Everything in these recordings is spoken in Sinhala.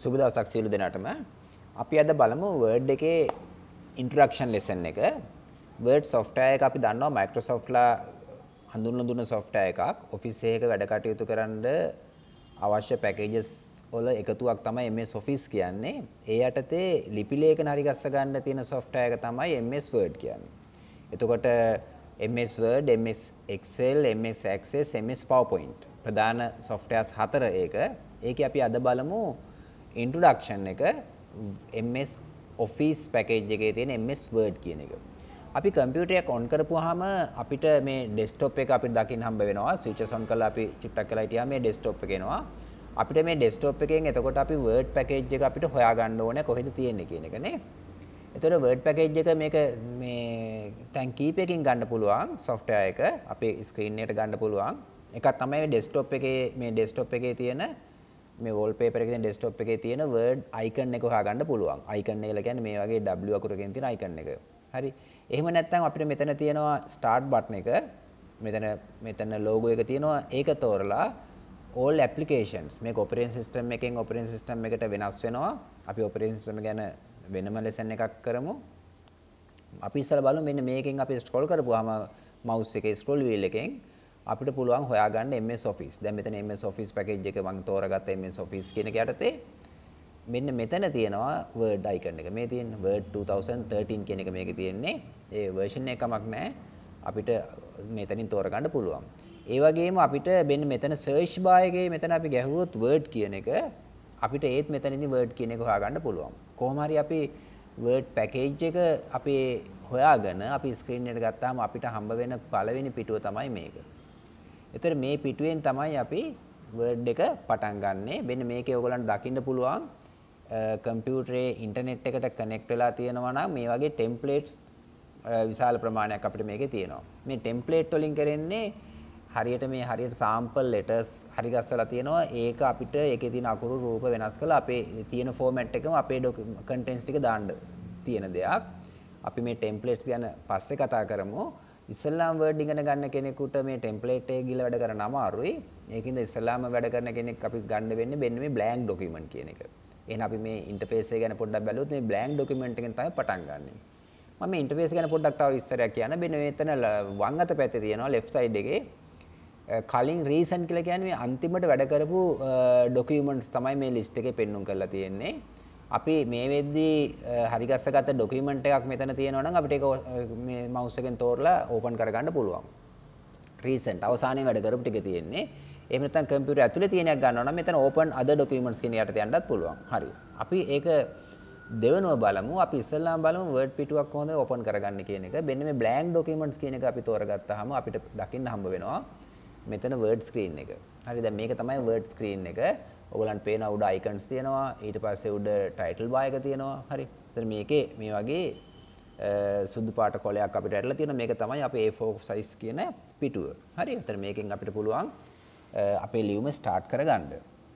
සුබ දවසක් සියලු දෙනාටම. අපි අද බලමු Word එකේ introduction lesson එක. Word software එක අපි දන්නවා Microsoft ලා හඳුන්වන දුන්න software එකක්. Office එකක වැඩ කටයුතු කරන්න අවශ්‍ය packages වල එකතුවක් තමයි MS Office කියන්නේ. ඒ යටතේ ලිපි ලේඛන හරි ගස්ස ගන්න තියෙන software එක තමයි MS Word කියන්නේ. එතකොට MS Word, MS Excel, MS Access, MS PowerPoint ප්‍රධාන softwares හතර ඒක. ඒකේ අපි අද බලමු introduction එක MS Office package එකේ තියෙන MS Word කියන එක. අපි කම්පියුටර් එක on කරපුවාම අපිට මේ desktop එක අපිට දකින්න හම්බ වෙනවා. switches on කරලා අපි චුට්ටක් කරලා හිටියාම මේ desktop එක එනවා. අපිට මේ desktop එකෙන් එතකොට අපි Word package එක අපිට හොයාගන්න ඕනේ කොහෙද තියෙන්නේ කියන එක නේ. එතකොට Word package එක මේක මේ තැන් කීපයකින් ගන්න පුළුවන් software එක අපේ screen එකට ගන්න පුළුවන්. එකක් තමයි desktop එකේ තියෙන මේ wallpaper එකේ තියෙන desktop එකේ තියෙන Word icon එක හොයාගන්න පුළුවන්. icon එක කියලා කියන්නේ මේ වගේ W අකුරකින් තියෙන icon එක. හරි. එහෙම නැත්නම් අපිට මෙතන තියෙනවා start button එක. මෙතන logo එක තියෙනවා. ඒක තෝරලා all applications මේක operating system එකෙන් operating system එකට වෙනස් වෙනවා. අපි operating system ගැන වෙනම lesson එකක් කරමු. අපි ඉස්සෙල්ලා බලමු මෙන්න මේකෙන් අපි scroll කරපුවාම mouse එකේ scroll wheel එකෙන් අපිට පුළුවන් හොයාගන්න MS Office. දැන් මෙතන MS Office package එක මම තෝරගත්ත MS Office කියන එක යටතේ මෙන්න මෙතන තියෙනවා Word icon එක. මේ තියෙන Word 2013 කියන එක මේකේ තියෙන්නේ. ඒ version එකමක් නැහැ. අපිට මෙතනින් තෝරගන්න පුළුවන්. ඒ වගේම අපිට මෙන්න මෙතන search bar එකේ මෙතන අපි ගැහුවොත් Word කියන එක අපිට ඒත් මෙතනදී Word කියන එක හොයාගන්න පුළුවන්. කොහොම හරි අපි Word package එක අපි හොයාගෙන අපි screen එකට ගත්තාම අපිට හම්බ වෙන පළවෙනි පිටුව තමයි මේක. එතකොට මේ පිටුවෙන් තමයි අපි Word එක පටන් ගන්නෙ. මෙන්න මේකේ ඔයගලන්ට දකින්න පුළුවන් කම්පියුටරේ ඉන්ටර්නෙට් එකට කනෙක්ට් වෙලා තියෙනවා නම් මේ වගේ ටෙම්ප්ලේට්ස් විශාල ප්‍රමාණයක් අපිට මේකේ තියෙනවා. මේ ටෙම්ප්ලේට් වලින් කරන්නේ හරියට sample letters හරි ගස්සලා තියෙනවා. ඒක අපිට ඒකේ තියෙන අකුරු රූප වෙනස් කරලා අපේ තියෙන format එකම අපේ contents ටික දාන්න තියෙන දෙයක්. අපි මේ ටෙම්ප්ලේට්ස් ගැන පස්සේ කතා කරමු. ඉස්ලාම් වර්ඩ් ඉගෙන ගන්න කෙනෙකුට මේ ටෙම්ප්ලේට් එක ගිහලා වැඩ කරන්න අමාරුයි. ඒකින්ද ඉස්ලාම වැඩ කරන කෙනෙක් අපි ගන්න වෙන්නේ මෙන්න මේ blank document කියන එක. එහෙනම් අපි මේ ඉන්ටර්ෆේස් එක ගැන පොඩ්ඩක් බැලුවොත් මේ blank document එකෙන් තමයි පටන් ගන්නෙ. මම මේ ඉන්ටර්ෆේස් ගැන පොඩ්ඩක් තව විස්තරයක් කියන්න. මෙන්න මෙතන වම් අත පැත්තේ තියෙනවා left side එකේ කලින් recent කියලා කියන්නේ මේ අන්තිමට වැඩ කරපු documents තමයි මේ list එකේ පෙන්වුම් කරලා තියෙන්නේ. අපි මේ වෙද්දී හරි ගස්සගත්ත ડોකියුමන්ට් එකක් මෙතන තියෙනවා නම් අපිට ඒක මේ mouse එකෙන් තෝරලා open කරගන්න පුළුවන්. recent අවසානයේ වැඩ කරපු ටික තියෙන්නේ. එහෙම නැත්නම් කම්පියුටර් ඇතුලේ තියෙන එකක් ගන්නවා නම් මෙතන open other documents කියන යටට යන්නත් පුළුවන්. හරි. අපි ඒක දෙවෙනුව බලමු. අපි ඉස්සෙල්ලාම බලමු word පිටුවක් කොහොමද open කරගන්නේ කියන එක. මෙන්න මේ blank documents කියන එක අපි තෝරගත්තාම අපිට දකින්න හම්බ වෙනවා මෙතන word screen එක. හරි. දැන් මේක තමයි word screen එක. ඔයගලන්ට පේනවා උඩ icons තියෙනවා ඊට පස්සේ උඩ title bar එක තියෙනවා හරි. එතන මේකේ මේ වගේ සුදු පාට කොලයක් අපිට ඇරලා තියෙනවා. මේක තමයි අපේ A4 size කියන පිටුව. හරි. එතන මේකෙන් අපිට පුළුවන් අපේ ලියුම start කරගන්න.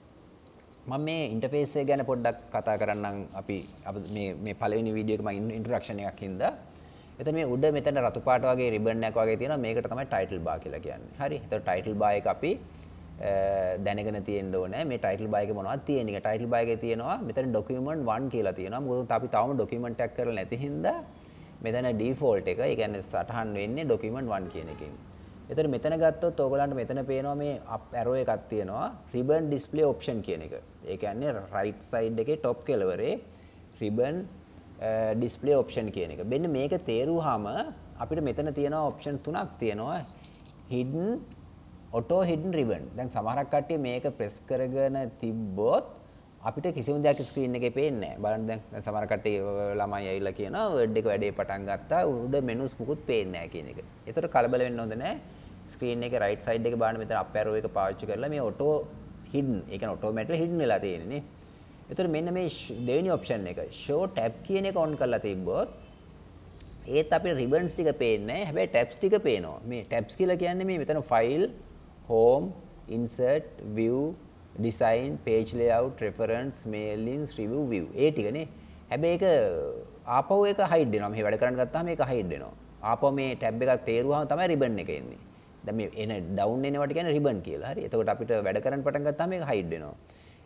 මම මේ ඉන්ටර්ෆේස් එක ගැන පොඩ්ඩක් කතා කරන්නම්. අපි මේ පළවෙනි වීඩියෝ එකේ මම ඉන්ට්‍රොඩක්ෂන් එකක් හින්දා. එතන මේ උඩ මෙතන රතු පාට වගේ ribbon එකක් වගේ තියෙනවා. මේකට තමයි title bar කියලා කියන්නේ. හරි. එතකොට title bar එක අපි දැනගෙන තියෙන්න ඕනේ මේ title bar එකේ මොනවද තියෙන එක. title bar එකේ තියෙනවා මෙතන document 1 කියලා තියෙනවා. මොකද අපි තවම document එකක් කරලා නැති හින්දා මෙතන default එක ඒ කියන්නේ සටහන් වෙන්නේ document 1 කියන එකෙන්. එතන මෙතන ගත්තොත් ඕගලන්ට මෙතන පේනවා මේ up arrow එකක් තියෙනවා ribbon display option කියන එක. ඒ කියන්නේ right side එකේ top කෙළවරේ ribbon display option කියන එක. මෙන්න මේක තේරුවාම අපිට මෙතන තියෙනවා option තුනක් තියෙනවා. hidden auto hidden ribbon. දැන් සමහරක් කට්ටිය මේක press කරගෙන තිබ්බොත් අපිට කිසිම දෙයක් screen එකේ පේන්නේ නැහැ. බලන්න දැන් සමහර කට්ටිය ළමයි ඇවිල්ලා කියනවා word එක වැඩේ පටන් ගත්තා උඩ menus මුකුත් පේන්නේ නැහැ කියන එක. ඒතර කලබල වෙන්න හොඳ නැහැ. screen එකේ right side එකේ බලන්න මෙතන up arrow එක පාවිච්චි කරලා මේ auto hidden ඒ කියන්නේ automatically hidden වෙලා තියෙන්නේ නේ. ඒතර මෙන්න මේ දෙවෙනි option එක show tab කියන එක on කරලා තිබ්බොත් ඒත් අපේ ribbons ටික පේන්නේ නැහැ. හැබැයි tabs ටික පේනවා. මේ tabs කියලා කියන්නේ මේ මෙතන file home, insert, view, design, page layout, reference, mailings, review, view. ඒ ටිකනේ. හැබැයි ඒක ආපහු ඒක hide වෙනවා. මෙහෙ වැඩ කරන්න ගත්තාම ඒක hide වෙනවා. ආපහු මේ tab එකක් තේරුවාම තමයි ribbon එක එන්නේ. දැන් මේ එන down එනවට කියන්නේ ribbon කියලා. හරි. එතකොට අපිට වැඩ කරන්න පටන් ගත්තාම ඒක hide වෙනවා.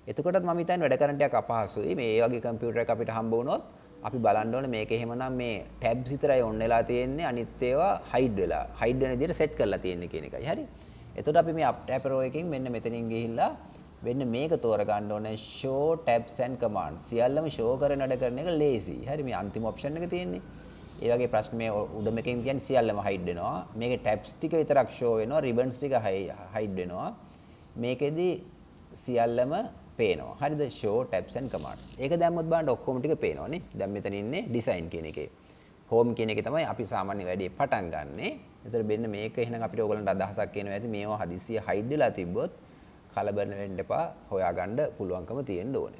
එතකොටත් මම හිතන්නේ වැඩ කරන්න ටිකක් අපහසුයි. මේ වගේ කම්පියුටර් එකක් අපිට හම්බ වුණොත් අපි බලන්න ඕනේ මේක එහෙමනම් මේ ටැබ්ස් විතරයි ඔන් වෙලා තියෙන්නේ අනිත් ඒවා හයිඩ් වෙන විදිහට සෙට් කරලා තියෙන්නේ කියන එකයි. හරි. එතකොට අපි මේ up arrow එකකින් මෙන්න මෙතනින් ගිහිල්ලා මෙන්න මේක තෝරගන්න ඕනේ show tabs and commands. සියල්ලම show කරන වැඩ කරන එක lazy. හරි මේ අන්තිම option එක තියෙන්නේ. ඒ වගේ ප්‍රශ්න මේ උඩම එකෙන් කියන්නේ සියල්ලම hide වෙනවා. මේකේ tabs ටික විතරක් show වෙනවා, ribbons ටික hide වෙනවා. මේකෙදි සියල්ලම පේනවා. හරිද? show tabs and commands. ඒක දැම්මොත් බලන්න ඔක්කොම ටික පේනවා නේ. දැන් මෙතන ඉන්නේ design කියන එකේ. home කියන එකේ තමයි අපි සාමාන්‍ය වැඩේ පටන් ගන්නෙ. ඒතර මෙන්න මේක එහෙනම් අපිට ඕගලන්ට අදහසක් කියනවා ඇති මේවා හදිස්සිය hide වෙලා තිබ්බොත් කලබල වෙන්න එපා. හොයාගන්න පුළුවන්කම තියෙන්න ඕනේ.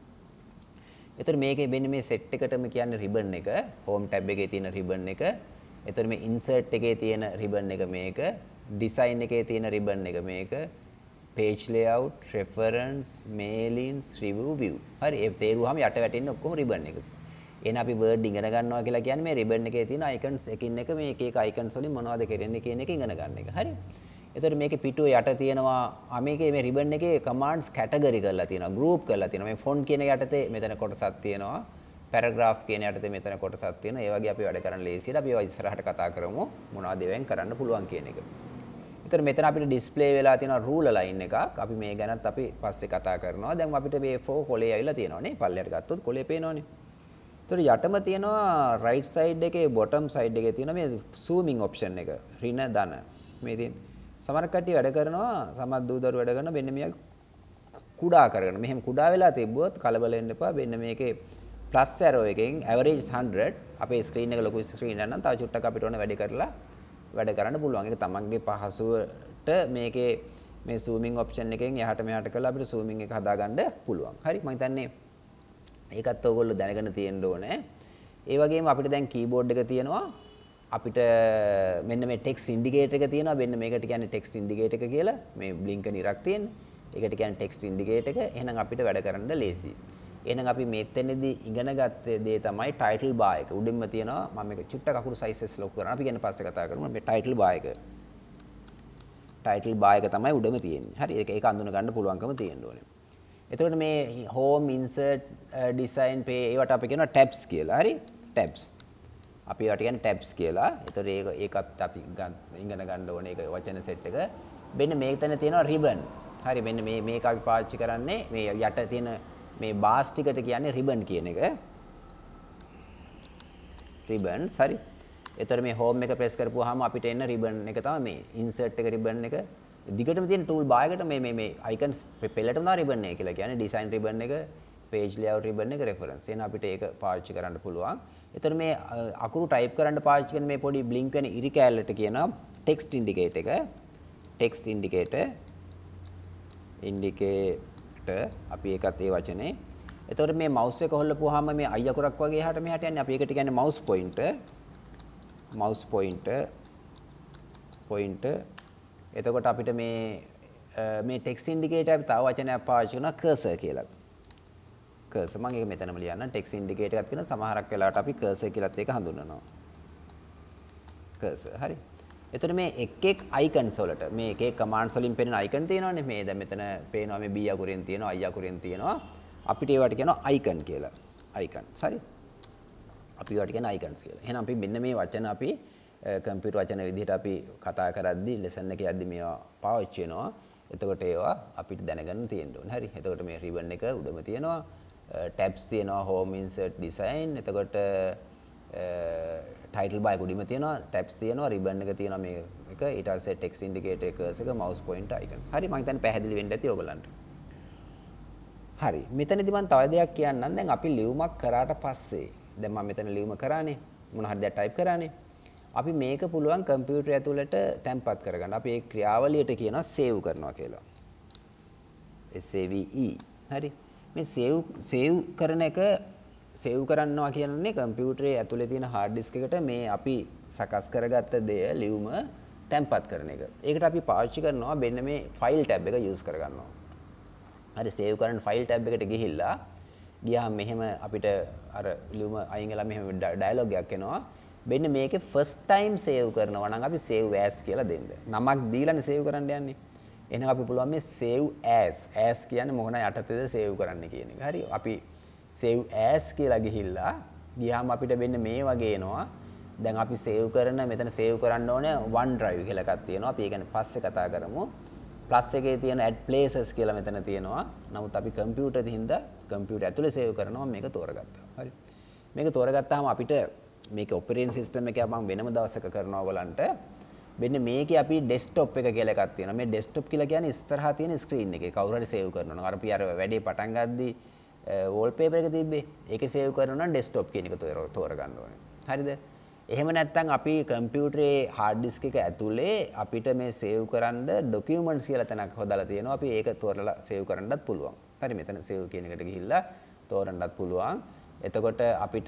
ඒතර මේකේ මෙන්න මේ set එකටම කියන්නේ ribbon එක, home tab එකේ තියෙන ribbon එක. ඒතර මේ insert එකේ තියෙන ribbon එක මේක, design එකේ තියෙන ribbon එක මේක. page layout, reference, mailings, review, view. හරි ඒ තේරුවාම යට වැටෙන්නේ ඔක්කොම ribbon එක. එහෙනම් අපි word ඉගෙන ගන්නවා කියලා කියන්නේ මේ ribbon එකේ තියෙන icons එකින් එක මේ එක එක icons වලින් මොනවද කරන්නේ කියන එක ඉගෙන ගන්න එක. හරි. එතකොට මේකේ පිටුව යට තියෙනවා මේකේ මේ ribbon එකේ commands category කරලා තියෙනවා, group කරලා තියෙනවා. මේ font කියන යටතේ මෙතන කොටසක් තියෙනවා. paragraph කියන යටතේ මෙතන කොටසක් තියෙනවා. ඒ වගේ අපි වැඩ කරන්න ලේසියට අපි ඒවා ඉස්සරහට කතා කරමු. මොනවද ඒවෙන් කරන්න පුළුවන් කියන එක. එතන මෙතන අපිට ඩිස්ප්ලේ වෙලා තියෙනවා රූලර් ලයින් එකක්. අපි මේ ගැනත් අපි පස්සේ කතා කරනවා. දැන් අපිට මේ A4 කොලේ ඇවිල්ලා තියෙනවා නේ. පල්ලයට ගත්තොත් කොලේ පේනවනේ. එතකොට යටම තියෙනවා right side එකේ bottom side එකේ තියෙනවා මේ zooming option එක. ඍණ ධන. මේ තියෙන. සමහර කට්ටිය වැඩ කරනවා සමහර දූදරු වැඩ කරනවා මෙන්න මේක කුඩා කරගෙන. මෙහෙම කුඩා වෙලා තිබ්බොත් කලබල වෙන්න එපා. මෙන්න මේකේ plus arrow එකෙන් average 100 අපේ screen එක ලොකු screen එකක් නම් තව චුට්ටක් අපිට ඕන වැඩ කරලා වැඩ කරන්න පුළුවන්. ඒක තමන්ගේ පහසුවට මේකේ මේ zooming option එකෙන් එහාට මෙහාට කරලා අපිට zooming එක හදාගන්න පුළුවන්. හරි මම හිතන්නේ ඒකත් ඔයගොල්ලෝ දැනගෙන තියෙන්න ඕනේ. ඒ වගේම අපිට දැන් keyboard එක තියෙනවා. අපිට මෙන්න මේ text indicator එක තියෙනවා. මෙන්න මේකට කියන්නේ text indicator එක කියලා. මේ blinker ඉරක් තියෙන්නේ. ඒකට කියන්නේ text indicator එක. එහෙනම් අපිට වැඩ කරන්න ලේසි. එහෙනම් අපි මෙතනදී ඉගෙන ගත්ත දේ තමයි title bar එක. උඩින්ම තියෙනවා මම මේක චුට්ටක් අකුරු sizes ලොකු කරනවා. අපි ගැන පස්සේ කතා කරමු. මේ title bar එක. title bar එක තමයි උඩම තියෙන්නේ. හරි ඒක අඳුන ගන්න පුළුවන්කම තියෙන්න ඕනේ. එතකොට මේ home insert design page ඒවට අපි කියනවා tabs කියලා. හරි tabs. අපි ඒවට කියන්නේ tabs කියලා. එතකොට ඒකත් අපි ඉගෙන ගන්න ඕනේ ඒක වචන set එක. මෙන්න මේක තැන තියෙනවා ribbon. හරි මෙන්න මේක අපි පාවිච්චි කරන්නේ මේ යට තියෙන මේ bars ටිකට කියන්නේ ribbon කියන එක. ribbons හරි. එතකොට මේ home එක press කරපුවාම අපිට එන ribbon එක තමයි මේ insert එක ribbon එක. දිගටම තියෙන tool bar එකට මේ icons පෙළටම තමයි ribbon එක කියලා කියන්නේ design ribbon එක, page layout ribbon එක, reference. එහෙනම් අපිට ඒක පාවිච්චි කරන්න පුළුවන්. එතකොට මේ අකුරු type කරන්න පාවිච්චි කරන මේ පොඩි blink වෙන ඉරි කැලලට කියනවා text indicator එක. text indicator අපි ඒකත් ඒ වචනේ. එතකොට මේ mouse එක හොල්ලපුවාම මේ I අකුරක් වගේ එහාට මෙහාට යන්නේ. අපි ඒකට කියන්නේ mouse pointer. එතකොට අපිට මේ text indicator අපි තව වචනයක් පාවිච්චි කරනවා cursor කියලා. cursor මම ඒක මෙතනම ලියන්නම්. text indicator එකක් තියෙනවා. සමහරක් වෙලාවට අපි cursor කියලාත් ඒක හඳුන්වනවා. cursor හරි. එතකොට මේ එක් icons වලට මේ එක commands වලින් පෙනෙන icon තියෙනවානේ. මේ දැන් මෙතන පේනවා මේ B අකුරෙන් තියෙනවා, I අකුරෙන් තියෙනවා. අපිට ඒවට කියනවා icon කියලා. icons හරි. අපි ඒවට කියන icons කියලා. එහෙනම් අපි මෙන්න මේ වචන අපි කම්පියුටර් වචන විදිහට අපි කතා කරද්දී lesson එකේ යද්දී මේවා පාවිච්චි වෙනවා. එතකොට ඒවා අපිට දැනගන්න තියෙන්න ඕනේ. හරි. එතකොට මේ ribbon එක උඩම තියෙනවා. tabs තියෙනවා, home insert design. එතකොට title bar එක උඩින්ම තියෙනවා, tabs තියෙනවා, ribbon එක තියෙනවා මේ එක. ඊට පස්සේ text indicator cursor එක, mouse pointer icons. හරි. මම හිතන්නේ පැහැදිලි වෙන්න ඇති ඔයගලන්ට. හරි. මෙතනදී මම තව දෙයක් කියන්නම්. දැන් අපි ලියුමක් කරාට පස්සේ දැන් මම මෙතන ලියුම කරානේ. මොන හරි දෙයක් type කරානේ. අපි මේක පුළුවන් කම්පියුටර් ඇතුළට තැම්පත් කරගන්න. අපි ඒ ක්‍රියාවලියට කියනවා save කරනවා කියලා. SAVE. හරි. මේ save කරන එක save කරනවා කියන්නේ කම්පියුටරේ ඇතුලේ තියෙන hard disk එකට මේ අපි සකස් කරගත්ත දෙය ලියුම තැම්පත් කරන එක. ඒකට අපි පාවිච්චි කරනවා මෙන්න මේ file tab එක use කරගන්නවා. හරි save කරන file tab එකට ගියාම මෙහෙම අපිට අර ලියුම අයින් වෙලා මෙහෙම dialog එකක් එනවා. මෙන්න මේකේ first time save කරනවා නම් අපි save as කියලා දෙන්න. නමක් දීලානේ save කරන්න යන්නේ. එහෙනම් අපි පුළුවන් මේ save as කියන්නේ මොන යටතේද save කරන්න කියන එක. හරි. අපි save as කියලා ගියාම අපිට වෙන්නේ මේ වගේ එනවා. දැන් අපි save කරන මෙතන save කරන්න ඕනේ OneDrive කියලා එකක් තියෙනවා. අපි ඒ කියන්නේ පස්සේ කතා කරමු. plus එකේ තියෙන add places කියලා මෙතන තියෙනවා. නමුත් අපි computer දිහින්දා computer ඇතුලේ save කරනවා මේක තෝරගත්තා. හරි. මේක තෝරගත්තාම අපිට මේක operating system එකේ මම වෙනම දවසක කරනවා ඔයගලන්ට. මෙන්න මේකේ අපි desktop එක කියලා එකක් තියෙනවා. මේ desktop කියලා කියන්නේ ඉස්සරහා තියෙන screen එකේ කවුරු හරි save කරනවා නම් අර අපි අර වැඩේ පටන් ගද්දී wallpaper එක තිබ්බේ. ඒකේ save කරනවා නම් desktop කියන එක තෝරගන්න ඕනේ. හරිද? එහෙම නැත්නම් අපි කම්පියුටරේ hard disk එක ඇතුලේ අපිට මේ save කරන්න documents කියලා තැනක් හොදලා තියෙනවා. අපි ඒක තෝරලා save කරන්නත් පුළුවන්. හරි මෙතන save කියන එකට ගිහිල්ලා තෝරන්නත් පුළුවන්. එතකොට අපිට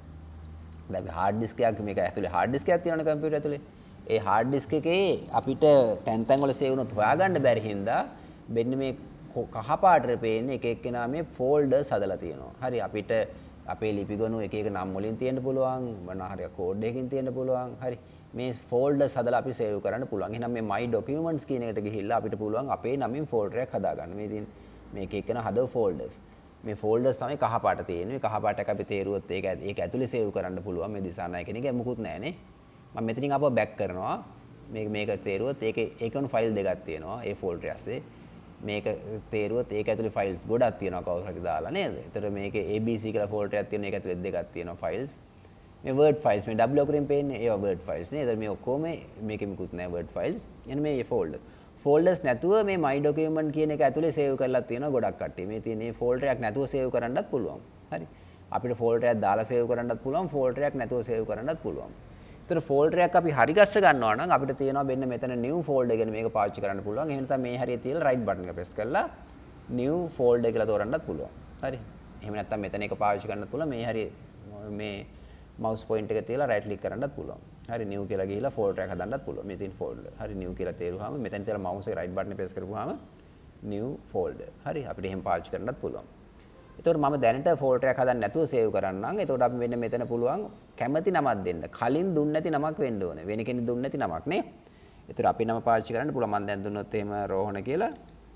දැන් hard disk එකක් මේක ඇතුලේ hard disk එකක් තියෙනවනේ කම්පියුටර් ඇතුලේ. ඒ hard disk එකේ අපිට තැන් තැන් වල save වුණොත් හොයාගන්න බැරි හින්දා මෙන්න මේ කහ පාටට පේන්නේ එක එක්කෙනා මේ folders හදලා තියෙනවා. හරි අපිට අපේ ලිපිගොනු එක එක නම් වලින් තියෙන්න පුළුවන් මොනවා හරි කෝඩ් එකකින් තියෙන්න පුළුවන්. හරි මේ folders හදලා අපි save කරන්න පුළුවන්. එහෙනම් මේ my documents කියන එකට ගිහිල්ලා අපිට පුළුවන් අපේ නමින් folder එකක් හදාගන්න. මේ තියෙන මේක එක්කෙනා හදව folders. මේ folders තමයි කහ පාට තියෙන්නේ. කහ පාට එක අපි තේරුවොත් ඒක ඇතුලේ save කරන්න පුළුවන්. මේ දිසානායක කෙනෙක් මොකුත් නැහනේ. මම මෙතනින් ආපහු බෑක් කරනවා. මේක තේරුවොත් ඒකන ෆයිල් දෙකක් තියෙනවා. ඒ ෆෝල්ඩර් ඇස්සේ මේක තේරුවොත් ඒක ඇතුලේ ෆයිල්ස් ගොඩක් තියෙනවා කවුරු හරි දාලා නේද? ඒතර මේකේ ABC කියලා ෆෝල්ඩර් එකක් තියෙනවා. ඒක ඇතුලේ දෙකක් තියෙනවා ෆයිල්ස්. මේ word files මේ W අකුරින් පේන්නේ ඒවා word files නේ. ඒතර මේ ඔක්කොම මේකෙ මුකුත් නැහැ word files. එන්න මේ ෆෝල්ඩර්. ෆෝල්ඩර්ස් නැතුව මේ my document කියන එක ඇතුලේ save කරලා තියෙනවා ගොඩක් කට්ටිය. මේ තියෙන මේ ෆෝල්ඩර් එකක් නැතුව save කරන්නත් පුළුවන්. හරි. අපිට ෆෝල්ඩර් එකක් දාලා save කරන්නත් පුළුවන්. ෆෝල්ඩර් එකක් නැතුව save කරන්නත් පුළුවන්. එතන ෆෝල්ඩර් එකක් අපි හරි ගස්ස ගන්නවා නම් අපිට තියෙනවා මෙන්න මෙතන new folder කියන මේක පාවිච්චි කරන්න පුළුවන්. එහෙම නැත්නම් මේ හරිය තියලා right button එක press කරලා new folder කියලා තෝරන්නත් පුළුවන්. හරි. එහෙම නැත්නම් මෙතන එක පාවිච්චි කරන්නත් පුළුවන්. මේ හරිය මේ mouse point එක තියලා right click කරන්නත් පුළුවන්. හරි new කියලා ගිහිලා folder එකක් හදන්නත් පුළුවන්. මේ තියෙන folder. හරි new කියලා තේරුවාම මෙතන තියලා mouse එක right button එක press කරපුවාම new folder. හරි අපිට එහෙම පාවිච්චි කරන්නත් පුළුවන්. එතකොට මම දැනට ෆෝල්ඩර් එකක් හදන්න නැතුව සේව් කරන්නම්. එතකොට අපි මෙන්න මෙතන පුළුවන් කැමති නමක් දෙන්න. කලින් දුන්නේ නැති නමක් වෙන්න ඕනේ. වෙන කෙනෙක් දුන්නේ නැති නමක් නේ. එතකොට අපි නම පාවිච්චි කරන්න පුළුවන්. මම දැන් දුන්නොත් එහෙම රෝහණ කියලා.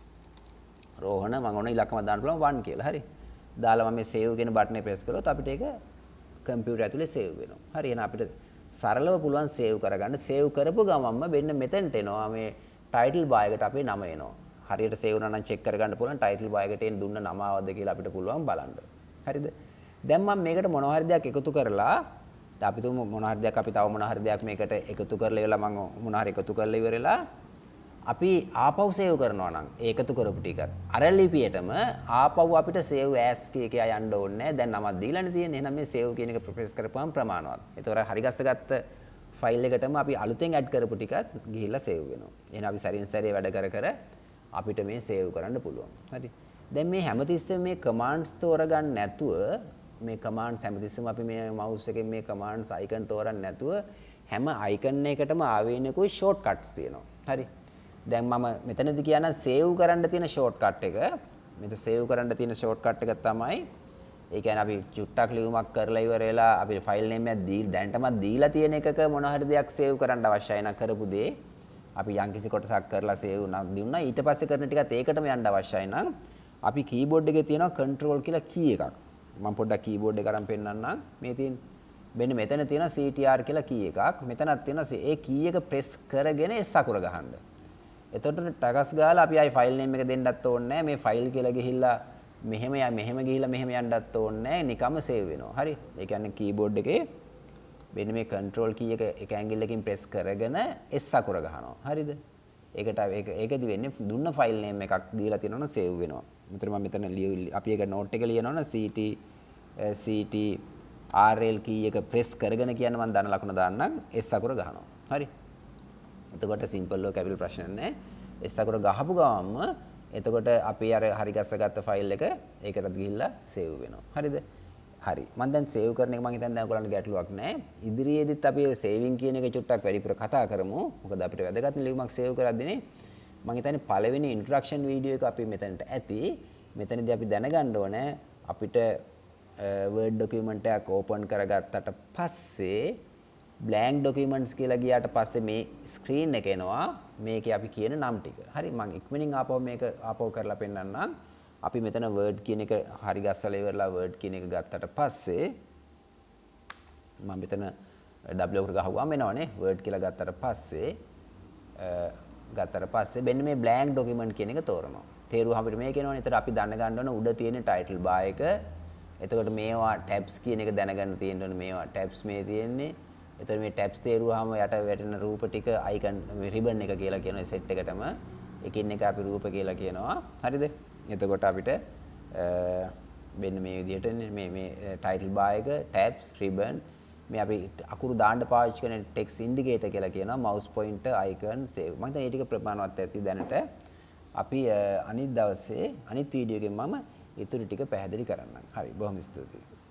රෝහණ මම ඕන ඉලක්කම දාන්න පුළුවන් 1 කියලා. හරි. දාලා මම මේ සේව් කියන බටන් එක ප්‍රෙස් කරොත් අපිට ඒක කම්පියුටර් ඇතුලේ සේව් වෙනවා. හරි. එහෙනම් අපිට සරලව පුළුවන් සේව් කරගන්න. සේව් කරපු ගමන්ම මෙන්න මෙතනට එනවා මේ ටයිටල් බාර් එකට අපේ නම එනවා. හරියට සේව් වුණා නම් චෙක් කරගන්න පුළුවන් ටයිටල් බාර් එකට එන්න දුන්න නම ආවද කියලා අපිට පුළුවන් බලන්න. හරිද? දැන් මම මේකට මොනවා හරි දෙයක් එකතු කරලා දැන් අපි තුමු මොනවා හරි දෙයක් අපි තව මොනවා හරි දෙයක් මේකට එකතු කරලා ඉවරලා මම මොනවා හරි එකතු කරලා ඉවරලා අපි ආපහු සේව් කරනවා නම් ඒකතු කරපු ටිකත් අර ලිපියටම ආපහු අපිට save as කියකියා යන්න ඕනේ නැහැ. දැන් නමක් දීලානේ තියෙන්නේ. එහෙනම් මේ save කියන එක ප්‍රෙස් කරපුවම ප්‍රමාණවත්. ඒතොර හරි ගස්සගත්ත ෆයිල් එකටම අපි අලුතෙන් ඇඩ් කරපු ටිකත් ගිහිල්ලා save වෙනවා. එහෙනම් අපි සරින් සැරේ වැඩ කර අපිට මේ save කරන්න පුළුවන්. හරි. දැන් මේ හැමතිස්සෙම මේ commands තෝරගන්න නැතුව මේ commands හැමතිස්සෙම අපි මේ mouse එකෙන් මේ commands icon තෝරන්න නැතුව හැම icon එකටම ආවේනිකුයි shortcuts තියෙනවා. හරි. දැන් මම මෙතනදී කියනවා save කරන්න තියෙන shortcut එක. මෙතන save කරන්න තියෙන shortcut එක තමයි ඒ කියන්නේ අපි චුට්ටක් ලියුමක් කරලා ඉවර වෙලා අපි ෆයිල් නේම් එකක් දැන්ටමත් දීලා තියෙන එකක මොන හරි දෙයක් save කරන්න අවශ්‍යයි නම් කරපු දේ අපි යම්කිසි කොටසක් කරලා save දුන්නා ඊට පස්සේ කරන ටිකත් ඒකටම යන්න අවශ්‍යයි නම් අපි keyboard එකේ තියෙනවා control කියලා key එකක්. මම පොඩ්ඩක් keyboard එක අරන් පෙන්නන්නම්. මේ තියෙන මෙන්න මෙතන තියෙනවා CTR කියලා key එකක්. මෙතනක් තියෙනවා ඒ key එක press කරගෙන S අකුර ගහන්න. එතකොට ටගස් ගාලා අපි ආයි ෆයිල් නේම් එක දෙන්නත් ඕනේ නැහැ. මේ ෆයිල් කියලා ගිහිල්ලා මෙහෙම ගිහිල්ලා මෙහෙම යන්නත් ඕනේ නැහැ. නිකම්ම save වෙනවා. හරි. ඒ කියන්නේ keyboard එකේ මෙන්න මේ control key එක ඇන්ගල් එකකින් press කරගෙන S අකුර ගහනවා. හරිද? ඒකට ඒකදි වෙන්නේ දුන්න ෆයිල් නේම් එකක් දීලා තියෙනවනම් save වෙනවා. මෙතන මම මෙතන අපි ඒක note එක ලියනවනම් CT RL key එක press කරගෙන කියන මම දන ලකුණ දාන්නම් S අකුර ගහනවා. හරි. එතකොට simple ලෝ කැපිටල් ප්‍රශ්න නැහැ. S අකුර ගහපු ගමන්ම එතකොට අපි අර හරි ගස්සගත්ත ෆයිල් එක ඒකටත් ගිහිල්ලා save වෙනවා. හරිද? හරි. මම දැන් save කරන එක මම හිතන්නේ දැන් ඔයගොල්ලන්ට ගැටලුවක් නැහැ. ඉදිරියේදීත් අපි saving කියන එක චුට්ටක් වැඩිපුර කතා කරමු. මොකද අපිට වැදගත් ලියුමක් save කරද්දී මම හිතන්නේ පළවෙනි introduction video එක අපි මෙතනට ඇති. මෙතනදී අපි දැනගන්න ඕනේ අපිට Word document එකක් open කරගත්තට පස්සේ blank documents කියලා ගියාට පස්සේ මේ screen එක එනවා මේකේ අපි කියන නම් ටික. හරි මම ඉක්මනින් ආපහු මේක ආපහු කරලා පෙන්නන්නම්. අපි මෙතන word කියන එක හරි ගස්සලා ඉවරලා word කියන එක ගත්තට පස්සේ මම මෙතන W එකට ගහුවාම එනවනේ word කියලා ගත්තට පස්සේ මෙන්න මේ blank document කියන එක තෝරනවා. තේරුවා අපිට මේක එනවනේ. ඒතර අපි දැන ගන්න ඕන උඩ තියෙන title bar එක. එතකොට මේවා tabs කියන එක දැනගන්න තියෙන්න ඕනේ. මේවා tabs මේ තියෙන්නේ. එතකොට මේ tabs තේරුවාම යට වැටෙන රූප ටික icon ribbon එක කියලා කියන set එකටම එකින් එක අපි රූප කියලා කියනවා. හරිද? එතකොට අපිට මෙන්න මේ විදිහට මේ title bar එක tabs ribbon මේ අපි අකුරු දාන්න පාවිච්චි කරන text indicator කියලා කියනවා mouse pointer icon save. මම හිතන්නේ මේ ටික ප්‍රමාණවත් ඇති දැනට. අපි අනිත් දවසේ අනිත් වීඩියෝ එකෙන් මම ඊටු ටික පැහැදිලි කරන්නම්. හරි බොහොම ස්තුතියි.